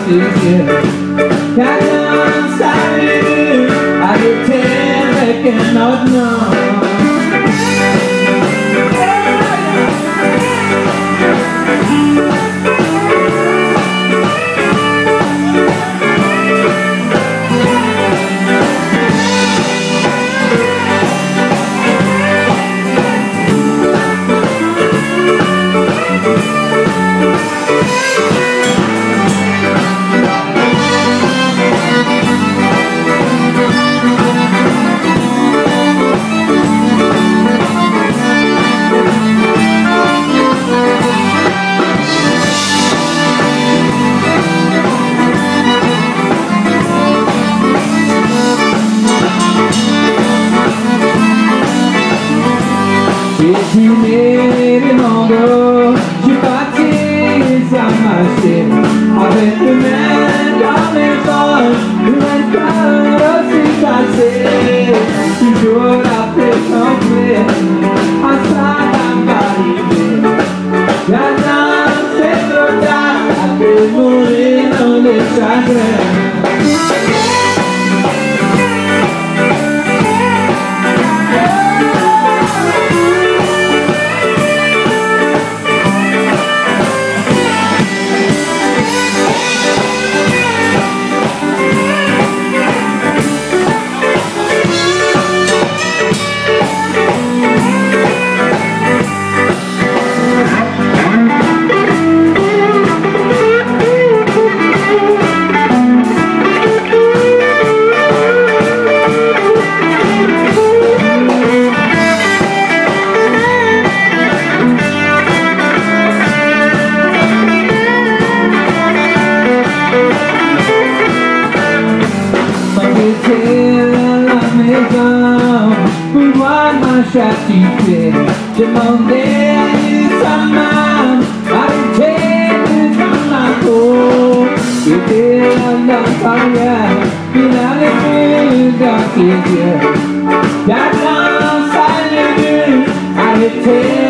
ses yeux. Cajun, salut, arrêtez avec un autre nom. J'ai fumé les mangots, j'ai parti sans marcher, avec le mains dans mes poches, le cœur aussi cassé, toujours la paix complète, en ça va arriver. Maintenant c'est trop tard, à peut mourir dans les chagrins. Châtifié, demandé à sa main, arrêtez dans la cour, était dans carrière, il n'allait plus dans ses yeux. Maintenant, ça n'est plus, arrêtez